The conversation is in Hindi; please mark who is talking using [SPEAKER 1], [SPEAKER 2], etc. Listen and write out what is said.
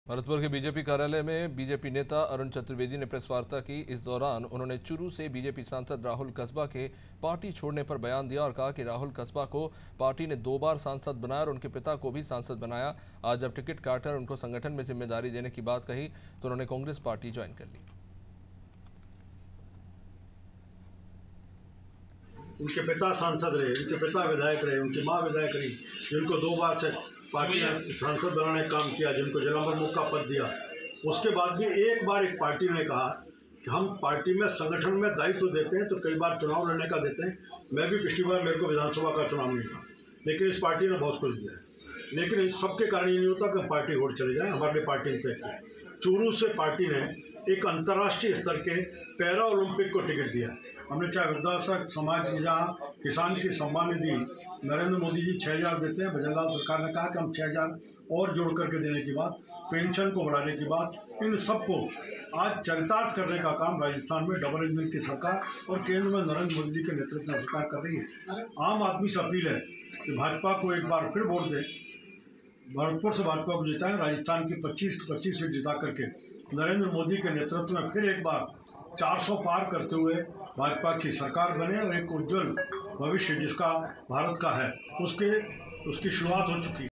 [SPEAKER 1] भरतपुर के बीजेपी कार्यालय में बीजेपी नेता अरुण चतुर्वेदी ने प्रेस वार्ता की। इस दौरान उन्होंने चुरू से बीजेपी सांसद राहुल कसबा के पार्टी छोड़ने पर बयान दिया और कहा कि राहुल कसबा को पार्टी ने 2 बार सांसद बनाया और उनके पिता को भी सांसद बनाया। आज जब टिकट काटकर उनको संगठन में जिम्मेदारी देने की बात कही तो उन्होंने कांग्रेस पार्टी ज्वाइन कर ली।
[SPEAKER 2] उनके पिता सांसद रहे, उनके पिता विधायक रहे, उनकी माँ विधायक रही, जिनको 2 बार से पार्टी ने सांसद बनाने का काम किया, जिनको जिला प्रमुख का पद दिया। उसके बाद भी एक बार एक पार्टी ने कहा कि हम पार्टी में संगठन में दायित्व देते हैं, तो कई बार चुनाव लड़ने का देते हैं। मैं भी पिछली बार मेरे को विधानसभा का चुनाव नहीं था, लेकिन इस पार्टी ने बहुत कुछ दिया है। लेकिन इस सबके कारण ये नहीं होता कि हम पार्टी छोड़ चले जाएँ। हमारी पार्टी ने तय किया। चूरू से पार्टी ने एक अंतर्राष्ट्रीय स्तर के पैरा ओलंपिक को टिकट दिया। हमने चाहे वृद्धाश्रम समाज की, जहाँ किसान की सम्मान निधि नरेंद्र मोदी जी 6,000 देते हैं, भजनलाल सरकार ने कहा कि हम 6,000 और जोड़ करके देने की बात, पेंशन को बढ़ाने की बात, इन सबको आज चरितार्थ करने का काम राजस्थान में डबल इंजन की सरकार और केंद्र में नरेंद्र मोदी जी के नेतृत्व में सरकार कर रही है। आम आदमी से अपील है कि भाजपा को एक बार फिर वोट दें, भरतपुर से भाजपा को जिताएं, राजस्थान की 25 सीट जिता करके नरेंद्र मोदी के नेतृत्व में फिर एक बार 400 पार करते हुए भाजपा की सरकार बने और एक उज्जवल भविष्य जिसका भारत का है उसकी शुरुआत हो चुकी है।